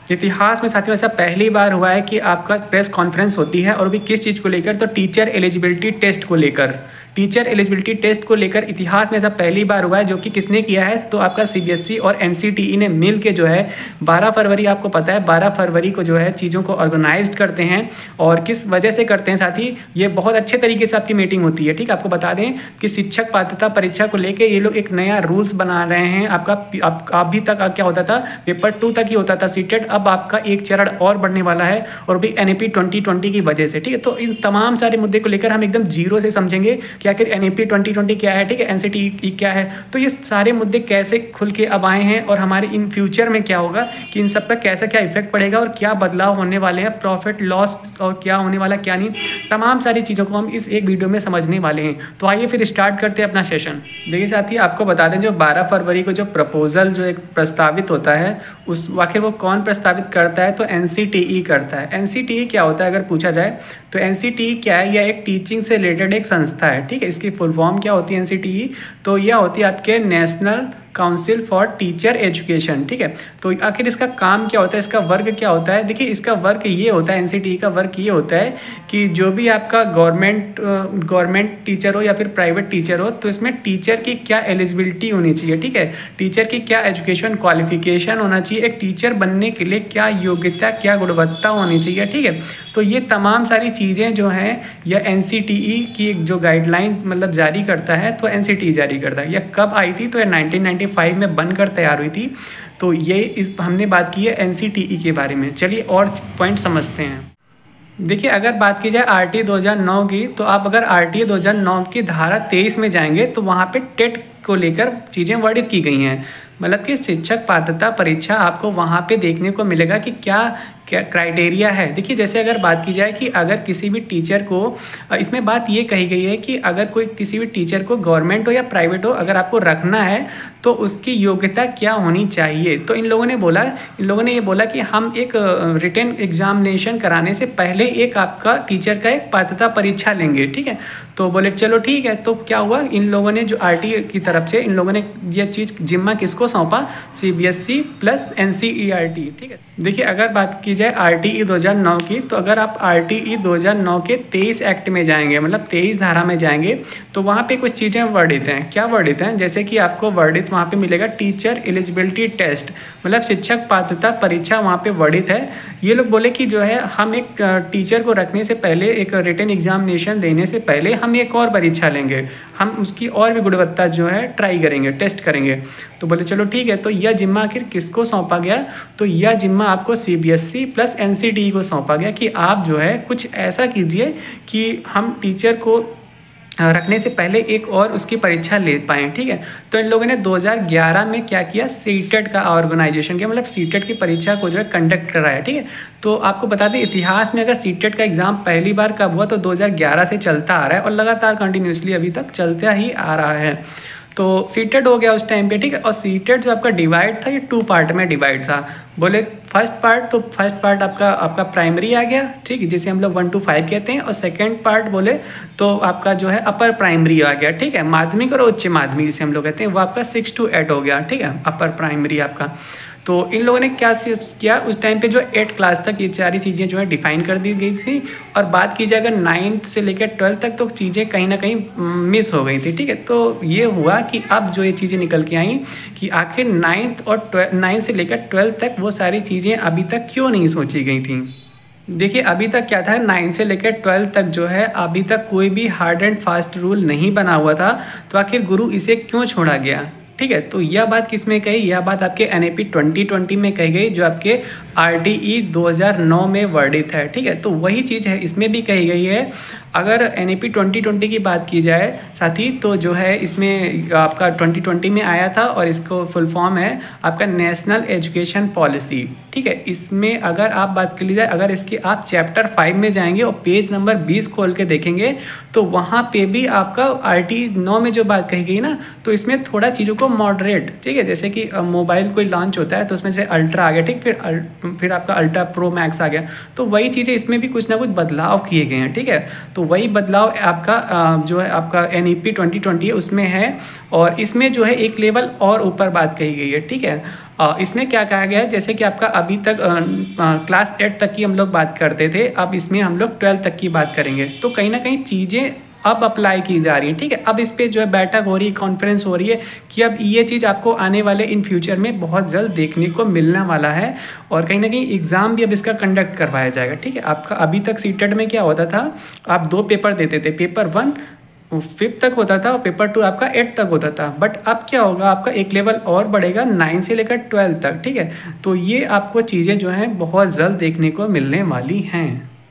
इतिहास में साथियों ऐसा पहली बार हुआ है कि आपका प्रेस कॉन्फ्रेंस होती है, और भी किस चीज़ को लेकर, तो टीचर एलिजिबिलिटी टेस्ट को लेकर। टीचर एलिजिबिलिटी टेस्ट को लेकर इतिहास में ऐसा पहली बार हुआ है, जो कि किसने किया है, तो आपका सीबीएसई और एनसीटीई ने मिल के जो है 12 फरवरी, आपको पता है 12 फरवरी को जो है चीज़ों को ऑर्गेनाइज करते हैं। और किस वजह से करते हैं साथी, ये बहुत अच्छे तरीके से आपकी मीटिंग होती है। ठीक है, आपको बता दें कि शिक्षक पात्रता परीक्षा को लेकर ये लोग एक नया रूल्स बना रहे हैं। आपका अभी तक क्या होता था, पेपर 2 तक ही होता था सीटेट, अब आपका एक चरण और बढ़ने वाला है, और भी एनईपी 2020 की वजह से। ठीक है, तो इन तमाम सारे मुद्दे को लेकर हम एकदम जीरो से समझेंगे कि आखिर एनईपी 2020 क्या है, ठीक है, एनसीटीई क्या है। तो ये सारे मुद्दे कैसे खुल के अब आए हैं, और हमारे इन फ्यूचर में क्या होगा, कि इन सब का कैसा क्या इफेक्ट पड़ेगा, और क्या बदलाव होने वाले हैं, प्रॉफिट लॉस और क्या होने वाला क्या नहीं, तमाम सारी चीज़ों को हम इस एक वीडियो में समझने वाले हैं। तो आइए फिर स्टार्ट करते हैं अपना सेशन। देखिए साथी, आपको बता दें जो 12 फरवरी को जो प्रपोजल जो एक प्रस्तावित होता है, उस आखिर वो कौन प्रस्तावित करता है, तो एनसीटीई करता है। एनसीटीई क्या होता है अगर पूछा जाए, तो एनसीटीई क्या है, यह एक टीचिंग से रिलेटेड एक संस्था है। ठीक है, इसकी फुल फॉर्म क्या होती है एनसीटीई, तो यह होती है आपके national council for teacher education. ठीक है, तो आखिर इसका काम क्या होता है, इसका वर्क क्या होता है। देखिए इसका वर्क ये होता है, एनसीटीई का वर्क ये होता है कि जो भी आपका गवर्नमेंट टीचर हो या फिर प्राइवेट टीचर हो, तो इसमें टीचर की क्या एलिजिबिलिटी होनी चाहिए। ठीक है, टीचर की क्या एजुकेशन क्वालिफिकेशन होना चाहिए, एक टीचर बनने के लिए क्या योग्यता क्या गुणवत्ता होनी चाहिए। ठीक है, तो ये तमाम सारी चीज़ें जो हैं यह एनसीटीई की जो गाइडलाइन मतलब जारी करता है, तो एनसीटीई जारी करता है। यह कब आई थी, तो यह 1995 में बनकर तैयार हुई थी। तो ये हमने बात की है एनसीटीई के बारे में। चलिए और पॉइंट समझते हैं। देखिए अगर बात की जाए आरटी 2009 की, तो आप अगर आरटी 2009 की धारा 23 में जाएंगे, तो वहाँ पे टेट को लेकर चीज़ें वर्णित की गई हैं। मतलब कि शिक्षक पात्रता परीक्षा आपको वहाँ पे देखने को मिलेगा कि क्या क्राइटेरिया है। देखिए जैसे अगर बात की जाए कि अगर किसी भी टीचर को, इसमें बात ये कही गई है कि अगर कोई किसी भी टीचर को गवर्नमेंट हो या प्राइवेट हो, अगर आपको रखना है तो उसकी योग्यता क्या होनी चाहिए। तो इन लोगों ने ये बोला कि हम एक रिटन एग्जामिनेशन कराने से पहले एक आपका टीचर का एक पात्रता परीक्षा लेंगे। ठीक है, तो बोले चलो ठीक है। तो क्या हुआ, इन लोगों ने जो आरटी की तरफ से इन लोगों ने यह चीज़ जिम्मा किसको सौंपा, सीबीएसई प्लस एनसीईआरटी। ठीक है, देखिए अगर बात की जाए आरटीई 2009 की, तो अगर आप आरटीई 2009 के 23 एक्ट में जाएंगे, मतलब 23 धारा में जाएंगे, तो वहाँ पे कुछ चीज़ें वर्णित हैं। क्या वर्णित हैं, जैसे कि आपको वर्णित वहाँ पे मिलेगा टीचर एलिजिबिलिटी टेस्ट, मतलब शिक्षक पात्रता परीक्षा वहाँ पे वर्णित है। ये लोग बोले कि जो है हम एक टीचर को रखने से पहले, एक रिटन एग्जामिनेशन देने से पहले हम एक और परीक्षा लेंगे, हम उसकी और भी गुणवत्ता जो है ट्राई करेंगे, टेस्ट करेंगे। तो बोले चलो ठीक है। तो यह जिम्मा आखिर किसको सौंपा गया, तो यह जिम्मा आपको सीबीएसई प्लस एनसीटीई को सौंपा गया कि आप जो है कुछ ऐसा कीजिए कि हम टीचर को रखने से पहले एक और उसकी परीक्षा ले पाएँ। ठीक है, तो इन लोगों ने 2011 में क्या किया, सीटेट का ऑर्गेनाइजेशन किया, मतलब सीटेट की परीक्षा को जो है कंडक्ट कराया। ठीक है, तो आपको बता दें इतिहास में अगर सीटेट का एग्ज़ाम पहली बार कब हुआ, तो 2011 से चलता आ रहा है, और लगातार कंटिन्यूसली अभी तक चलता ही आ रहा है। तो सीटेट हो गया उस टाइम पे। ठीक है, और सीटेट जो आपका डिवाइड था, ये 2 पार्ट में डिवाइड था। बोले फर्स्ट पार्ट आपका प्राइमरी आ गया, ठीक है, जिसे हम लोग 1 to 5 कहते हैं, और सेकंड पार्ट बोले तो आपका जो है अपर प्राइमरी आ गया। ठीक है, माध्यमिक और उच्च माध्यमिक जिसे हम लोग कहते हैं, वो आपका 6 to 8 हो गया। ठीक है, अपर प्राइमरी आपका। तो इन लोगों ने क्या किया उस टाइम पे, जो 8 क्लास तक ये सारी चीज़ें जो है डिफाइन कर दी गई थी। और बात की जाए अगर 9th से लेकर 12th तक, तो चीज़ें कहीं ना कहीं मिस हो गई थी। ठीक है, तो ये हुआ कि अब जो ये चीज़ें निकल के आई कि आखिर 9th से लेकर 12th तक वो सारी चीज़ें अभी तक क्यों नहीं सोची गई थी। देखिए अभी तक क्या था, 9 से लेकर 12 तक जो है अभी तक कोई भी हार्ड एंड फास्ट रूल नहीं बना हुआ था। तो आखिर गुरु इसे क्यों छोड़ा गया। ठीक है, तो यह बात किस में कही, यह बात आपके एनईपी 2020 में कही गई, जो आपके आरटीई 2009 में वर्णित है। ठीक है, तो वही चीज़ है इसमें भी कही गई है। अगर एनईपी 2020 की बात की जाए साथी, तो जो है इसमें आपका 2020 में आया था, और इसको फुल फॉर्म है आपका नेशनल एजुकेशन पॉलिसी। ठीक है, इसमें अगर आप बात कर ली जाए, अगर इसके आप चैप्टर 5 में जाएंगे और पेज नंबर 20 खोल के देखेंगे, तो वहाँ पे भी आपका आरटीई 9 में जो बात कही गई ना, तो इसमें थोड़ा चीज़ों को मॉडरेट, ठीक है, जैसे कि मोबाइल कोई लॉन्च होता है तो उसमें से अल्ट्रा आ गया, ठीक, फिर आपका अल्ट्रा प्रो मैक्स आ गया, तो वही चीज़ें इसमें भी कुछ ना कुछ बदलाव किए गए हैं। ठीक है, तो वही बदलाव आपका जो है आपका NEP 2020 है उसमें है, और इसमें जो है एक लेवल और ऊपर बात कही गई है, ठीक है। इसमें क्या कहा गया है, जैसे कि आपका अभी तक क्लास 8 तक की हम लोग बात करते थे, अब इसमें हम लोग 12 तक की बात करेंगे। तो कहीं ना कहीं चीज़ें अब अप्लाई की जा रही है, ठीक है। अब इस पर जो है बैठक हो रही है, कॉन्फ्रेंस हो रही है कि अब ये चीज़ आपको आने वाले इन फ्यूचर में बहुत जल्द देखने को मिलने वाला है, और कहीं ना कहीं एग्ज़ाम भी अब इसका कंडक्ट करवाया जाएगा, ठीक है। आपका अभी तक सीटेट में क्या होता था, आप 2 पेपर देते थे, पेपर 1 5th तक होता था और पेपर 2 आपका 8th तक होता था। बट अब क्या होगा, आपका एक लेवल और बढ़ेगा 9 से लेकर 12 तक, ठीक है। तो ये आपको चीज़ें जो हैं बहुत जल्द देखने को मिलने वाली हैं।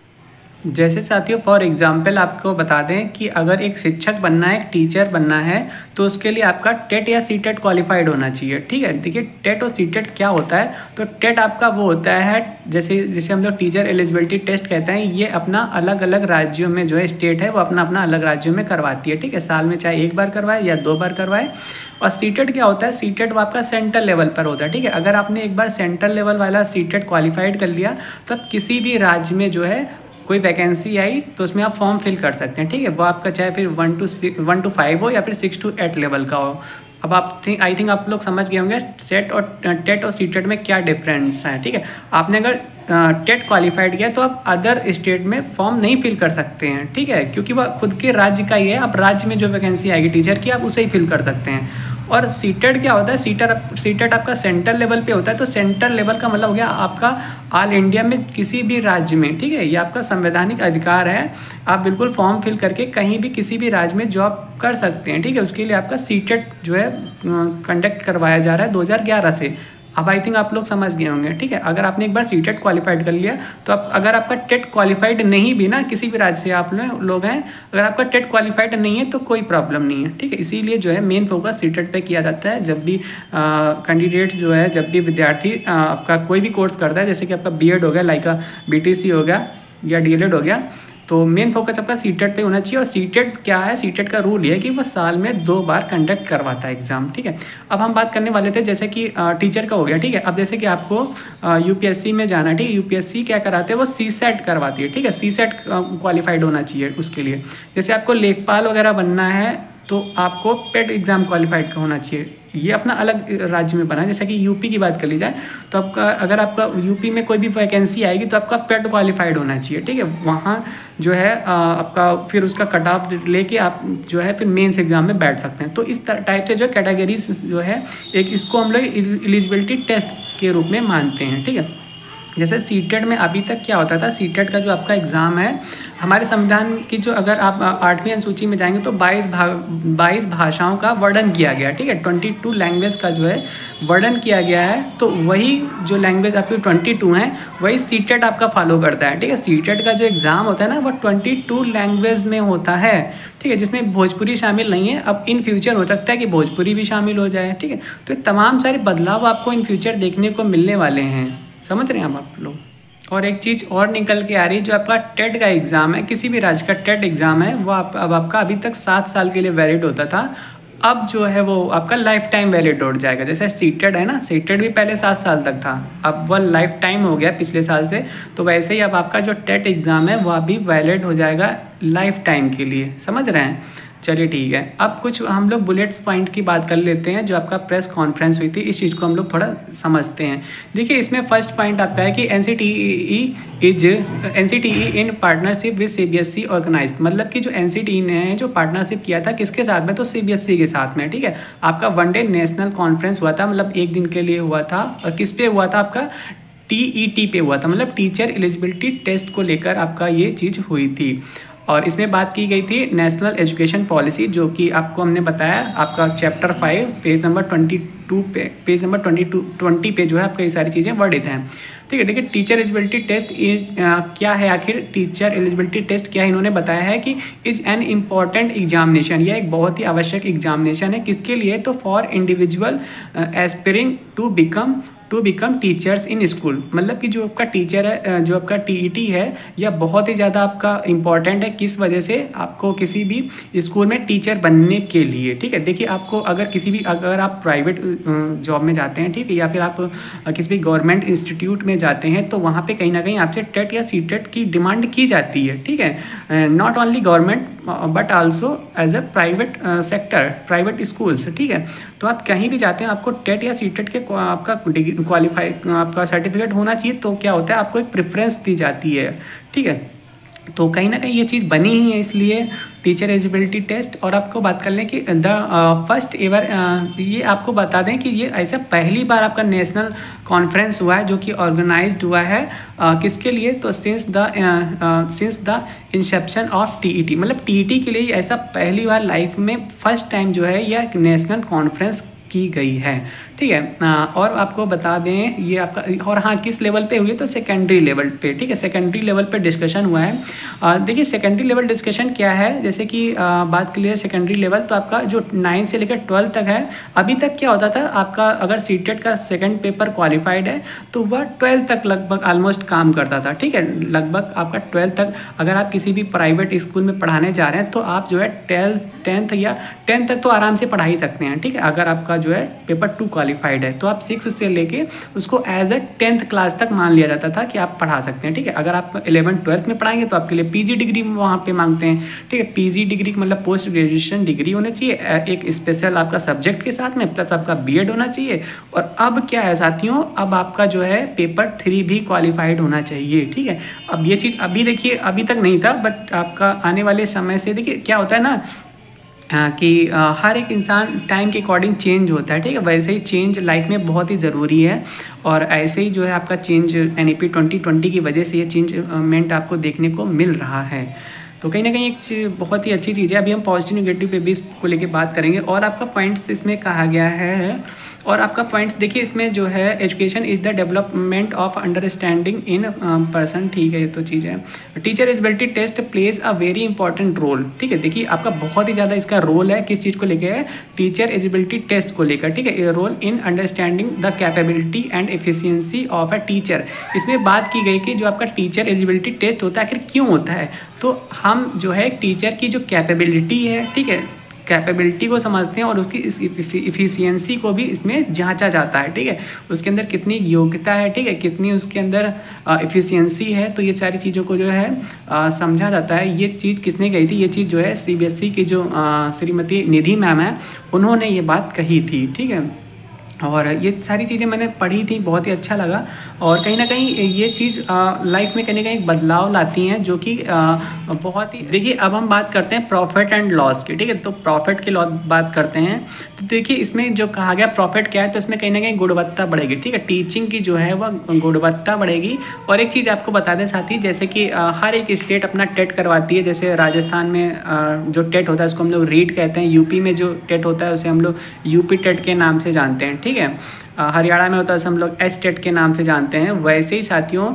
जैसे साथियों फॉर एग्जांपल आपको बता दें कि अगर एक शिक्षक बनना है, एक टीचर बनना है, तो उसके लिए आपका टेट या सीटेट क्वालिफाइड होना चाहिए, ठीक है। देखिए टेट और सीटेट क्या होता है, तो टेट आपका वो होता है जैसे हम लोग टीचर एलिजिबिलिटी टेस्ट कहते हैं, ये अपना अलग अलग राज्यों में जो है स्टेट है वो अपना अपना अलग राज्यों में करवाती है, ठीक है। साल में चाहे 1 बार करवाए या 2 बार करवाए। और सीटेट क्या होता है, सीटेट वो आपका सेंट्रल लेवल पर होता है, ठीक है। अगर आपने एक बार सेंट्रल लेवल वाला सीटेट क्वालिफाइड कर लिया तो अब किसी भी राज्य में जो है कोई वैकेंसी आई तो उसमें आप फॉर्म फिल कर सकते हैं, ठीक है। वो आपका चाहे फिर 1 to 5 हो या फिर 6 to 8 लेवल का हो। अब आई थिंक आप लोग समझ गए होंगे सेट और टेट और सीटेट में क्या डिफरेंस है, ठीक है। आपने अगर टेट क्वालिफाइड किया तो आप अदर स्टेट में फॉर्म नहीं फिल कर सकते हैं, ठीक है, क्योंकि वह खुद के राज्य का ही है। आप राज्य में जो वैकेंसी आएगी टीचर की आप उसे ही फिल कर सकते हैं। और सीटेट क्या होता है, सीटेट आपका सेंट्रल लेवल पे होता है। तो सेंट्रल लेवल का मतलब हो गया आपका ऑल इंडिया में किसी भी राज्य में, ठीक है। ये आपका संवैधानिक अधिकार है, आप बिल्कुल फॉर्म फिल करके कहीं भी किसी भी राज्य में जॉब कर सकते हैं, ठीक है। उसके लिए आपका सीटेट जो है कंडक्ट करवाया जा रहा है 2011 से। अब आई थिंक आप लोग समझ गए होंगे, ठीक है। अगर आपने एक बार सीटेट क्वालिफाइड कर लिया तो आप अगर आपका टेट क्वालिफाइड नहीं भी ना, किसी भी राज्य से आप लोग हैं, अगर आपका टेट क्वालिफाइड नहीं है तो कोई प्रॉब्लम नहीं है, ठीक है। इसीलिए जो है मेन फोकस सीटेट पे किया जाता है जब भी कैंडिडेट जो है, जब भी विद्यार्थी आपका कोई भी कोर्स करता है, जैसे कि आपका BEd हो गया, लाइक BTC हो गया या DLED हो गया, तो मेन फोकस आपका सीटेट पे होना चाहिए। और सीटेट क्या है, सीटेट का रूल ये है कि वो साल में 2 बार कंडक्ट करवाता है एग्जाम, ठीक है। अब हम बात करने वाले थे जैसे कि टीचर का हो गया, ठीक है। अब जैसे कि आपको UPSC में जाना है, ठीक है। UPSC क्या कराते हैं, वो CSET करवाती है, ठीक है। CSET क्वालिफाइड होना चाहिए उसके लिए। जैसे आपको लेखपाल वगैरह बनना है तो आपको पेट एग्ज़ाम क्वालिफाइड का होना चाहिए। ये अपना अलग राज्य में बना है। जैसे कि यूपी की बात कर ली जाए तो आपका अगर आपका यूपी में कोई भी वैकेंसी आएगी तो आपका पेट क्वालिफाइड होना चाहिए, ठीक है। वहाँ जो है आपका फिर उसका कट ऑफ लेके आप जो है फिर मेंस एग्जाम में बैठ सकते हैं। तो इस टाइप से जो कैटेगरीज जो है एक इसको हम लोग एलिजिबिलिटी टेस्ट के रूप में मानते हैं, ठीक है। जैसे सीटेट में अभी तक क्या होता था, सीटेट का जो आपका एग्ज़ाम है हमारे संविधान की जो अगर आप 8वीं अनुसूची में जाएंगे तो 22 भाषाओं का वर्णन किया गया, ठीक है। 22 लैंग्वेज का जो है वर्णन किया गया है। तो वही जो लैंग्वेज आपकी 22 हैं वही सीटेट आपका फॉलो करता है, ठीक है। सीटेट का जो एग्ज़ाम होता है ना वो 22 लैंग्वेज में होता है, ठीक है, जिसमें भोजपुरी शामिल नहीं है। अब इन फ्यूचर हो सकता है कि भोजपुरी भी शामिल हो जाए, ठीक है। तो तमाम सारे बदलाव आपको इन फ्यूचर देखने को मिलने वाले हैं, समझ रहे हैं आप लोग। और एक चीज़ और निकल के आ रही है, जो आपका टेट का एग्ज़ाम है, किसी भी राज्य का टेट एग्ज़ाम है वो अब आपका अभी तक 7 साल के लिए वैलिड होता था, अब जो है वो आपका लाइफ टाइम वैलिड हो जाएगा। जैसे सीटेट है ना, सीटेट भी पहले 7 साल तक था, अब वह लाइफ टाइम हो गया पिछले साल से। तो वैसे ही अब आपका जो टेट एग्ज़ाम है वह भी वैलिड हो जाएगा लाइफ टाइम के लिए, समझ रहे हैं। चलिए ठीक है, अब कुछ हम लोग बुलेट्स पॉइंट की बात कर लेते हैं। जो आपका प्रेस कॉन्फ्रेंस हुई थी इस चीज़ को हम लोग थोड़ा समझते हैं। देखिए इसमें फर्स्ट पॉइंट आपका है कि NCTE in partnership with CBSE organised, मतलब कि जो NCTE ने जो पार्टनरशिप किया था किसके साथ में, तो CBSE के साथ में, ठीक है। आपका 1 डे नेशनल कॉन्फ्रेंस हुआ था, मतलब 1 दिन के लिए हुआ था। और किस पे हुआ था, आपका TET पे हुआ था, मतलब टीचर एलिजिबिलिटी टेस्ट को लेकर आपका ये चीज़ हुई थी। और इसमें बात की गई थी नेशनल एजुकेशन पॉलिसी, जो कि आपको हमने बताया आपका चैप्टर 5 पेज नंबर 20 पे जो है आपका ये सारी चीज़ें वर्णित हैं, ठीक है। देखिए टीचर एलिजिबिलिटी टेस्ट क्या है, आखिर टीचर एलिजिबिलिटी टेस्ट क्या है, इन्होंने बताया है कि इज एन इम्पॉर्टेंट एग्जामिनेशन, यह एक बहुत ही आवश्यक एग्जामिनेशन है। किसके लिए, तो for individual aspiring to to become teachers in school. मतलब कि जो आपका टीचर है, जो आपका टीईटी है, यह बहुत ही ज़्यादा आपका इम्पॉर्टेंट है। किस वजह से? आपको किसी भी स्कूल में टीचर बनने के लिए, ठीक है। देखिए आपको अगर आप प्राइवेट जॉब में जाते हैं, ठीक है, या फिर आप किसी भी गवर्नमेंट इंस्टीट्यूट में जाते हैं, तो वहाँ पे कहीं ना कहीं आपसे टेट या सीटेट की डिमांड की जाती है, ठीक है। Not only government but also as a private sector, private schools, ठीक है। तो आप कहीं भी जाते हैं, आपको टेट या सीटेट के आपका डिग्री क्वालिफाई, आपका सर्टिफिकेट होना चाहिए। तो क्या होता है, आपको एक प्रेफरेंस दी जाती है, ठीक है। तो कहीं ना कहीं ये चीज़ बनी ही है, इसलिए टीचर एलिजिबिलिटी टेस्ट। और आपको बात कर लें कि द फर्स्ट एवर, ये आपको बता दें कि ये ऐसा पहली बार आपका नेशनल कॉन्फ्रेंस हुआ है जो कि ऑर्गेनाइज्ड हुआ है किसके लिए? तो since the inception of TET, मतलब टीईटी के लिए ऐसा पहली बार लाइफ में फर्स्ट टाइम जो है यह नेशनल कॉन्फ्रेंस की गई है, ठीक है। और आपको बता दें ये आपका, और हाँ किस लेवल पे हुई है? तो सेकेंडरी लेवल पे, ठीक है। सेकेंडरी लेवल पे डिस्कशन हुआ है। देखिए सेकेंडरी लेवल डिस्कशन क्या है, जैसे कि बात कर लिए सेकेंडरी लेवल, तो आपका जो 9 से लेकर 12 तक है। अभी तक क्या होता था, आपका अगर सीटेट का सेकेंड पेपर क्वालिफाइड है तो वह 12 तक लगभग ऑलमोस्ट काम करता था, ठीक है। लगभग आपका 12 तक, अगर आप किसी भी प्राइवेट स्कूल में पढ़ाने जा रहे हैं तो आप जो है 10 तक तो आराम से पढ़ा ही सकते हैं, ठीक है। अगर आपका जो है पेपर 2 क्वालिफाइड है तो आप 6 से लेके उसको एज अ 10th क्लास तक मान लिया जाता था कि आप पढ़ा सकते हैं, ठीक है। अगर आप 11th-12th में पढ़ाएंगे तो आपके लिए पीजी डिग्री वहाँ पे मांगते हैं, ठीक है। पीजी डिग्री मतलब पोस्ट ग्रेजुएशन डिग्री होना चाहिए, एक स्पेशल आपका सब्जेक्ट के साथ में, प्लस आपका बीएड होना चाहिए। और अब क्या है साथियों, अब आपका जो है पेपर 3 भी क्वालिफाइड होना चाहिए, ठीक है। अब ये चीज़ अभी देखिए, अभी तक नहीं था, बट आपका आने वाले समय से देखिए क्या होता है ना, कि हर एक इंसान टाइम के अकॉर्डिंग चेंज होता है, ठीक है। वैसे ही चेंज लाइफ में बहुत ही ज़रूरी है, और ऐसे ही जो है आपका चेंज एनईपी 2020 की वजह से ये चेंजमेंट आपको देखने को मिल रहा है। तो कहीं ना कहीं एक बहुत ही अच्छी चीज़ है। अभी हम पॉजिटिव नेगेटिव पे भी इसको लेके बात करेंगे। और आपका पॉइंट्स इसमें कहा गया है, और आपका पॉइंट्स देखिए इसमें जो है education is the development of understanding in person, ठीक है। ये तो चीज़ है। Teacher eligibility test plays a very important role, ठीक है। देखिए आपका बहुत ही ज़्यादा इसका रोल है, किस चीज़ को लेकर है? टीचर एलिजिबिलिटी टेस्ट को लेकर, ठीक है। Role in understanding the capability and efficiency of a teacher. इसमें बात की गई कि जो आपका टीचर एलिजिबिलिटी टेस्ट होता है आखिर क्यों होता है? तो हम जो है टीचर की जो कैपेबिलिटी है, ठीक है, कैपेबिलिटी को समझते हैं और उसकी इस इफ़िशियंसी को भी इसमें जांचा जाता है, ठीक है। उसके अंदर कितनी योग्यता है, ठीक है, कितनी उसके अंदर इफ़िशियंसी है, तो ये सारी चीज़ों को जो है समझा जाता है। ये चीज़ किसने कही थी? ये चीज़ जो है सीबीएसई की जो श्रीमती निधि मैम है, उन्होंने ये बात कही थी, ठीक है। और ये सारी चीज़ें मैंने पढ़ी थी, बहुत ही अच्छा लगा। और कहीं ना कहीं ये चीज़ लाइफ में कहीं ना कहीं बदलाव लाती हैं, जो कि बहुत ही, देखिए अब हम बात करते हैं प्रॉफिट एंड लॉस की, ठीक है। तो प्रॉफिट की बात करते हैं, तो देखिए इसमें जो कहा गया प्रॉफिट क्या है, तो इसमें कहीं ना कहीं गुणवत्ता बढ़ेगी, ठीक है। टीचिंग की जो है वह गुणवत्ता बढ़ेगी। और एक चीज़ आपको बता दें साथ ही, जैसे कि हर एक स्टेट अपना टेट करवाती है। जैसे राजस्थान में जो टेट होता है उसको हम लोग रीट कहते हैं, यूपी में जो टेट होता है उसे हम लोग यूपी टेट के नाम से जानते हैं, ठीक है। हरियाणा में होता है उसे हम लोग एस टेट के नाम से जानते हैं। वैसे ही साथियों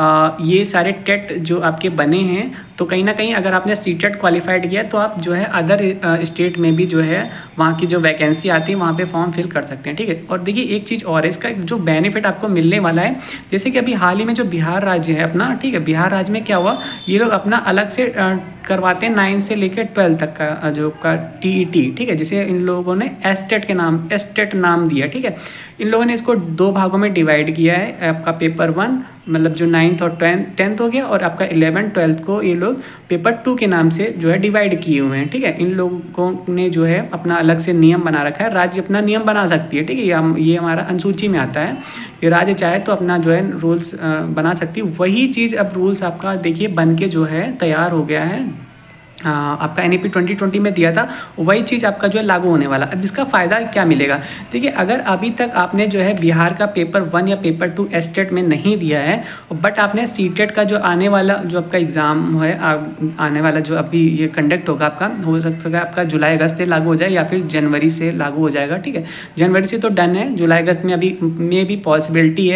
ये सारे टेट जो आपके बने हैं, तो कहीं ना कहीं अगर आपने सी टेट क्वालिफाइड किया तो आप जो है अदर स्टेट में भी जो है वहाँ की जो वैकेंसी आती है वहाँ पे फॉर्म फिल कर सकते हैं, ठीक है। और देखिए एक चीज़ और है, इसका जो बेनिफिट आपको मिलने वाला है, जैसे कि अभी हाल ही में जो बिहार राज्य है अपना, ठीक है, बिहार राज्य में क्या हुआ, ये लोग अपना अलग से करवाते हैं 9 से लेकर 12 तक का जो का टीईटी, ठीक है, जिसे इन लोगों ने एस टेट नाम दिया, ठीक है। इन लोगों ने इसको 2 भागों में डिवाइड किया है। आपका पेपर 1 मतलब जो 9th और 10th हो गया, और आपका 11th-12th को ये लोग पेपर 2 के नाम से जो है डिवाइड किए हुए हैं, ठीक है। इन लोगों ने जो है अपना अलग से नियम बना रखा है। राज्य अपना नियम बना सकती है, ठीक है, ये हमारा अनुसूची में आता है। ये राज्य चाहे तो अपना जो है रूल्स बना सकती है। वही चीज़ अब रूल्स आपका देखिए बन के जो है तैयार हो गया है। आपका एनईपी 2020 में दिया था, वही चीज़ आपका जो है लागू होने वाला। अब इसका फ़ायदा क्या मिलेगा? देखिए अगर अभी तक आपने जो है बिहार का पेपर 1 या पेपर 2 एस टेट में नहीं दिया है, बट आपने सी टेट का जो आने वाला जो आपका एग्ज़ाम है, आने वाला जो अभी ये कंडक्ट होगा आपका, हो सकता है आपका जुलाई अगस्त से लागू हो जाए या फिर जनवरी से लागू हो जाएगा, ठीक है। जनवरी से तो डन है, जुलाई अगस्त में अभी में भी पॉसिबिलिटी है।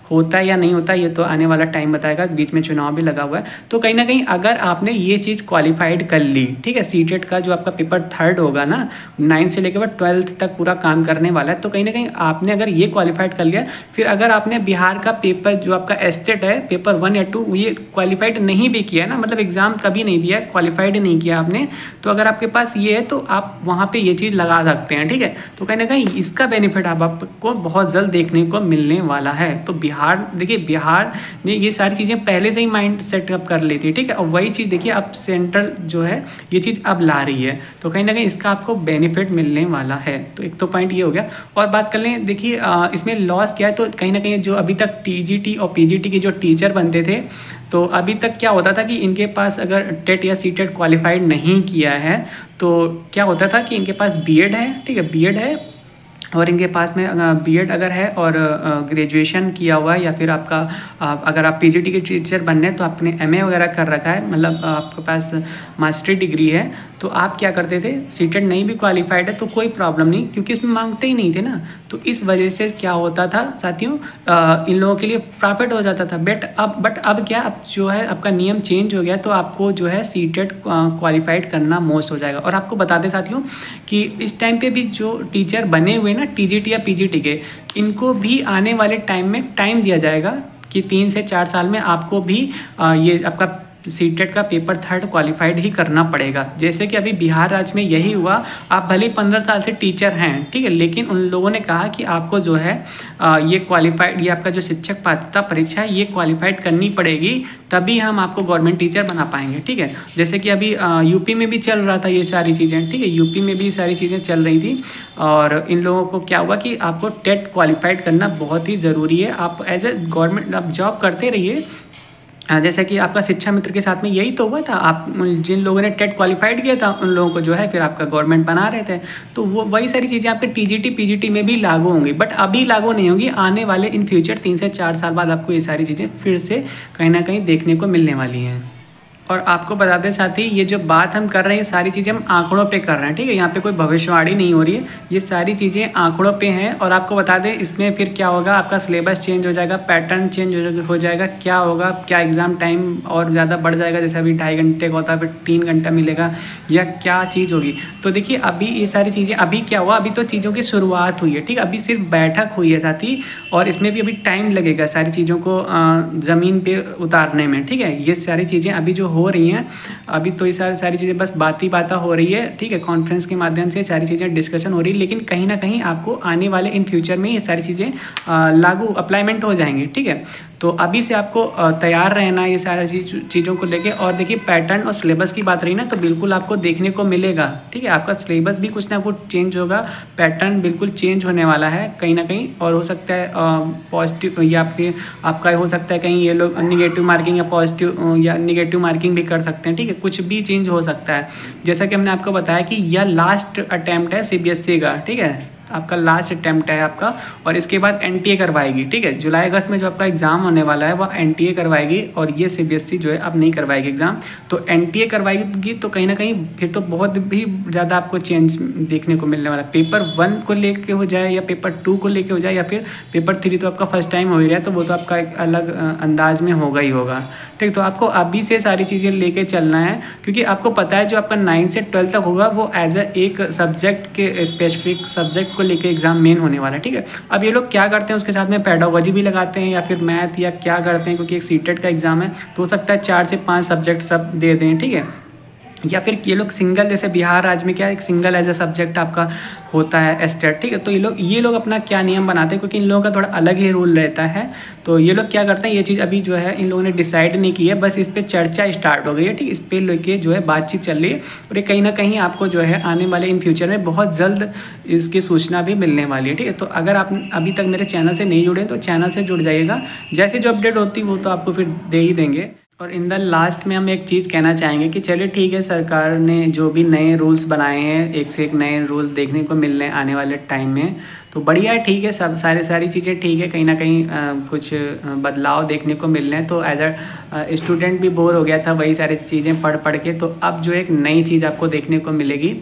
होता है या नहीं होता ये तो आने वाला टाइम बताएगा, बीच में चुनाव भी लगा हुआ है। तो कहीं ना कहीं अगर आपने ये चीज़ क्वालिफाइड कर ली, ठीक है, सीटेट का जो आपका पेपर 3rd होगा ना, 9 से लेकर 12th तक पूरा काम करने वाला है, तो कहीं ना कहीं आपने अगर ये क्वालिफाइड कर लिया, फिर अगर आपने बिहार का पेपर जो आपका एस्टेट है पेपर 1 या 2 ये क्वालिफाइड नहीं भी किया ना, मतलब एग्जाम कभी नहीं दिया, क्वालिफाइड नहीं किया आपने, तो अगर आपके पास ये है तो आप वहाँ पे ये चीज़ लगा सकते हैं, ठीक है। तो कहीं ना कहीं इसका बेनिफिट आपको बहुत जल्द देखने को मिलने वाला है। तो बिहार देखिए, बिहार ने ये सारी चीज़ें पहले से ही माइंड सेटअप कर ली थी, ठीक है, और वही चीज़ देखिए अब सेंट्रल जो है ये चीज़ अब ला रही है, तो कहीं ना कहीं इसका आपको बेनिफिट मिलने वाला है। तो एक तो पॉइंट ये हो गया। और बात कर लें, देखिए इसमें लॉस क्या है, तो कहीं ना कहीं जो अभी तक टीजीटी और पीजीटी के जो टीचर बनते थे, तो अभी तक क्या होता था कि इनके पास अगर टेट या सीटेट क्वालिफाइड नहीं किया है तो क्या होता था कि इनके पास बीएड है, ठीक है, बीएड है और इनके पास में बीएड अगर है और ग्रेजुएशन किया हुआ है, या फिर आपका अगर आप पीजीटी के टीचर बनने तो आपने एमए वगैरह कर रखा है, मतलब आपके पास मास्टरी डिग्री है, तो आप क्या करते थे, सीटेट नहीं भी क्वालिफाइड है तो कोई प्रॉब्लम नहीं, क्योंकि इसमें मांगते ही नहीं थे ना। तो इस वजह से क्या होता था साथियों, इन लोगों के लिए प्रॉफिट हो जाता था। बट अब क्या, अब जो है आपका नियम चेंज हो गया, तो आपको जो है सीटेट क्वालिफाइड करना मोस्ट हो जाएगा। और आपको बता दें साथियों कि इस टाइम पे भी जो टीचर बने हुए ना टीजीटी या पीजीटी के, इनको भी आने वाले टाइम में टाइम दिया जाएगा कि 3 से 4 साल में आपको भी ये आपका सीटेट का पेपर 3rd क्वालिफाइड ही करना पड़ेगा। जैसे कि अभी बिहार राज्य में यही हुआ, आप भले 15 साल से टीचर हैं, ठीक है, लेकिन उन लोगों ने कहा कि आपको जो है ये क्वालिफाइड, ये आपका जो शिक्षक पात्रता परीक्षा है ये क्वालिफाइड करनी पड़ेगी, तभी हम आपको गवर्नमेंट टीचर बना पाएंगे, ठीक है। जैसे कि अभी यूपी में भी चल रहा था ये सारी चीज़ें, ठीक है, यूपी में भी सारी चीज़ें चल रही थी, और इन लोगों को क्या हुआ कि आपको टेट क्वालिफाइड करना बहुत ही ज़रूरी है। आप एज ए गवर्नमेंट आप जॉब करते रहिए, जैसा कि आपका शिक्षा मित्र के साथ में यही तो हुआ था, आप जिन लोगों ने टेट क्वालिफाइड किया था उन लोगों को जो है फिर आपका गवर्नमेंट बना रहे थे, तो वो वही सारी चीज़ें आपके टीजीटी पीजीटी में भी लागू होंगी, बट अभी लागू नहीं होंगी, आने वाले इन फ्यूचर 3 से 4 साल बाद आपको ये सारी चीज़ें फिर से कहीं ना कहीं देखने को मिलने वाली हैं। और आपको बता दें साथ ही, ये जो बात हम कर रहे हैं सारी चीज़ें हम आंकड़ों पे कर रहे हैं, ठीक है, यहाँ पे कोई भविष्यवाणी नहीं हो रही है, ये सारी चीज़ें आंकड़ों पे हैं। और आपको बता दें इसमें फिर क्या होगा, आपका सिलेबस चेंज हो जाएगा, पैटर्न चेंज हो जाएगा, क्या होगा, क्या एग्ज़ाम टाइम और ज़्यादा बढ़ जाएगा, जैसे अभी 2.5 घंटे का होता है फिर 3 घंटा मिलेगा, या क्या चीज़ होगी। तो देखिए अभी ये सारी चीज़ें, अभी क्या हुआ, अभी तो चीज़ों की शुरुआत हुई है, ठीक है, अभी सिर्फ बैठक हुई है साथ ही, और इसमें भी अभी टाइम लगेगा सारी चीज़ों को ज़मीन पर उतारने में, ठीक है। ये सारी चीज़ें अभी जो हो रही हैं, अभी तो ये सारी चीज़ें बस बात हो रही है, ठीक है, कॉन्फ्रेंस के माध्यम से सारी चीज़ें डिस्कशन हो रही है, लेकिन कहीं ना कहीं आपको आने वाले इन फ्यूचर में ये सारी चीज़ें लागू अप्लाइमेंट हो जाएंगी, ठीक है। तो अभी से आपको तैयार रहना ये सारी चीज़ों को लेके। और देखिए पैटर्न और सिलेबस की बात रही ना, तो बिल्कुल आपको देखने को मिलेगा, ठीक है, आपका सिलेबस भी कुछ ना कुछ चेंज होगा, पैटर्न बिल्कुल चेंज होने वाला है कहीं ना कहीं, और हो सकता है पॉजिटिव या आपका हो सकता है कहीं ये लोग निगेटिव मार्किंग या पॉजिटिव या निगेटिव मार्किंग भी कर सकते हैं, ठीक है, कुछ भी चेंज हो सकता है। जैसा कि हमने आपको बताया कि यह लास्ट अटैम्प्ट है सीबीएसई का, ठीक है, आपका लास्ट अटैम्प्ट है आपका, और इसके बाद एनटीए करवाएगी, ठीक है, जुलाई अगस्त में जो आपका एग्ज़ाम होने वाला है वह एनटीए करवाएगी, और ये सीबीएसई जो है अब नहीं करवाएगी एग्ज़ाम, तो एनटीए करवाएगी, तो कहीं ना कहीं फिर तो बहुत भी ज़्यादा आपको चेंज देखने को मिलने वाला है। पेपर 1 को लेके हो जाए या पेपर 2 को लेके हो जाए, या फिर पेपर 3 तो आपका फर्स्ट टाइम हो ही रहा है, तो वो तो आपका एक अलग अंदाज में होगा ही होगा, ठीक। तो आपको अभी से सारी चीज़ें लेके चलना है, क्योंकि आपको पता है जो आपका 9 से 12 तक होगा वो एज एक सब्जेक्ट के स्पेसिफिक सब्जेक्ट को लेके एग्जाम मेन होने वाला है, ठीक है। अब ये लोग क्या करते हैं, उसके साथ में पेडागोजी भी लगाते हैं या फिर मैथ या क्या करते हैं, क्योंकि एक सीटेट का एग्जाम है तो हो सकता है 4 से 5 सब्जेक्ट सब दे दें, ठीक है। या फिर ये लोग सिंगल, जैसे बिहार राज्य में क्या एक सिंगल एज ए सब्जेक्ट आपका होता है एस्टेट, ठीक है। तो ये लोग अपना क्या नियम बनाते हैं, क्योंकि इन लोगों का थोड़ा अलग ही रूल रहता है। तो ये लोग क्या करते हैं, ये चीज़ अभी जो है इन लोगों ने डिसाइड नहीं की है, बस इस पर चर्चा स्टार्ट हो गई है, ठीक, इस पर लेके जो है बातचीत चल रही है, और ये कहीं ना कहीं आपको जो है आने वाले इन फ्यूचर में बहुत जल्द इसकी सूचना भी मिलने वाली है, ठीक है। तो अगर आप अभी तक मेरे चैनल से नहीं जुड़े तो चैनल से जुड़ जाइएगा, जैसे जो अपडेट होती है वो तो आपको फिर दे ही देंगे। और इन द लास्ट में हम एक चीज़ कहना चाहेंगे कि चलिए ठीक है, सरकार ने जो भी नए रूल्स बनाए हैं, एक से एक नए रूल देखने को मिल रहे हैं आने वाले टाइम में, तो बढ़िया है, ठीक है, सब सारी चीज़ें ठीक है, कहीं ना कहीं कुछ बदलाव देखने को मिल रहे हैं। तो एज अ स्टूडेंट भी बोर हो गया था वही सारी चीज़ें पढ़ के, तो अब जो एक नई चीज़ आपको देखने को मिलेगी,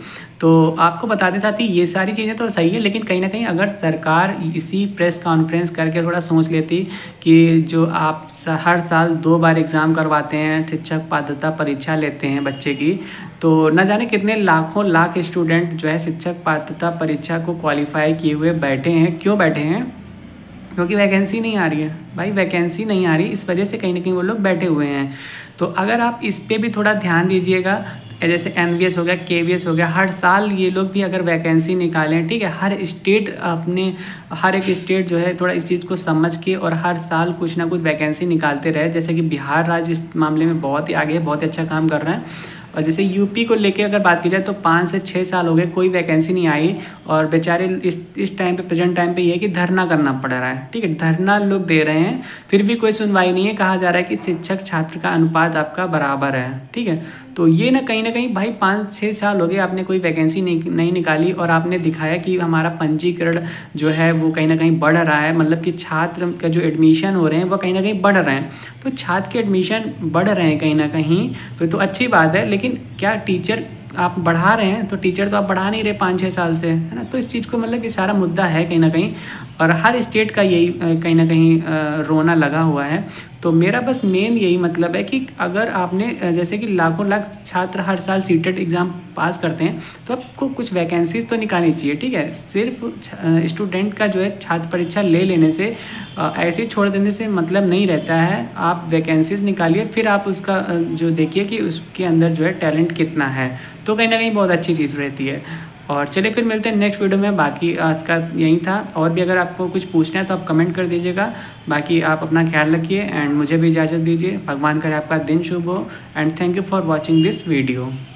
तो आपको बताते साथ ही ये सारी चीज़ें तो सही है, लेकिन कहीं ना कहीं अगर सरकार इसी प्रेस कॉन्फ्रेंस करके थोड़ा सोच लेती कि जो आप हर साल 2 बार एग्ज़ाम करवाते हैं, शिक्षक पात्रता परीक्षा लेते हैं बच्चे की, तो न जाने कितने लाखों लाख स्टूडेंट जो है शिक्षक पात्रता परीक्षा को क्वालिफाई किए हुए बैठे हैं। क्यों बैठे हैं? क्योंकि वैकेंसी नहीं आ रही है भाई, वैकेंसी नहीं आ रही, इस वजह से कहीं ना कहीं वो लोग बैठे हुए हैं। तो अगर आप इस पे भी थोड़ा ध्यान दीजिएगा, जैसे MVS हो गया, KVS हो गया, हर साल ये लोग भी अगर वैकेंसी निकालें, ठीक है, हर स्टेट अपने हर एक स्टेट जो है थोड़ा इस चीज़ को समझ के और हर साल कुछ ना कुछ वैकेंसी निकालते रहे। जैसे कि बिहार राज्य इस मामले में बहुत ही आगे है, बहुत ही अच्छा काम कर रहा है। और जैसे यूपी को लेके अगर बात की जाए तो 5 से 6 साल हो गए, कोई वैकेंसी नहीं आई, और बेचारे इस टाइम पे, प्रेजेंट टाइम पे ये है कि धरना करना पड़ रहा है, ठीक है, धरना लोग दे रहे हैं, फिर भी कोई सुनवाई नहीं है। कहा जा रहा है कि शिक्षक छात्र का अनुपात आपका बराबर है, ठीक है। तो ये ना कहीं भाई 5-6 साल हो गए आपने कोई वैकेंसी नहीं निकाली, और आपने दिखाया कि हमारा पंजीकरण जो है वो कहीं ना कहीं बढ़ रहा है, मतलब कि छात्र का जो एडमिशन हो रहे हैं वो कहीं ना कहीं बढ़ रहे हैं। तो छात्र के एडमिशन बढ़ रहे हैं कहीं ना कहीं, तो अच्छी बात है, लेकिन क्या टीचर आप बढ़ा रहे हैं? तो टीचर तो आप बढ़ा नहीं रहे 5-6 साल से, है ना। तो इस चीज़ को मतलब ये सारा मुद्दा है कहीं ना कहीं, और हर स्टेट का यही कहीं ना कहीं रोना लगा हुआ है। तो मेरा बस मेन यही मतलब है कि अगर आपने जैसे कि लाखों लाख छात्र हर साल सीटेट एग्ज़ाम पास करते हैं, तो आपको कुछ वैकेंसीज तो निकालनी चाहिए, ठीक है। सिर्फ स्टूडेंट का जो है छात्र परीक्षा ले लेने से, ऐसे ही छोड़ देने से मतलब नहीं रहता है। आप वैकेंसीज निकालिए, फिर आप उसका जो देखिए कि उसके अंदर जो है टैलेंट कितना है, तो कहीं ना कहीं बहुत अच्छी चीज़ रहती है। और चलिए फिर मिलते हैं नेक्स्ट वीडियो में। बाकी आज का यही था, और भी अगर आपको कुछ पूछना है तो आप कमेंट कर दीजिएगा। बाकी आप अपना ख्याल रखिए एंड मुझे भी इजाज़त दीजिए। भगवान करे आपका दिन शुभ हो, and thank you for watching this video.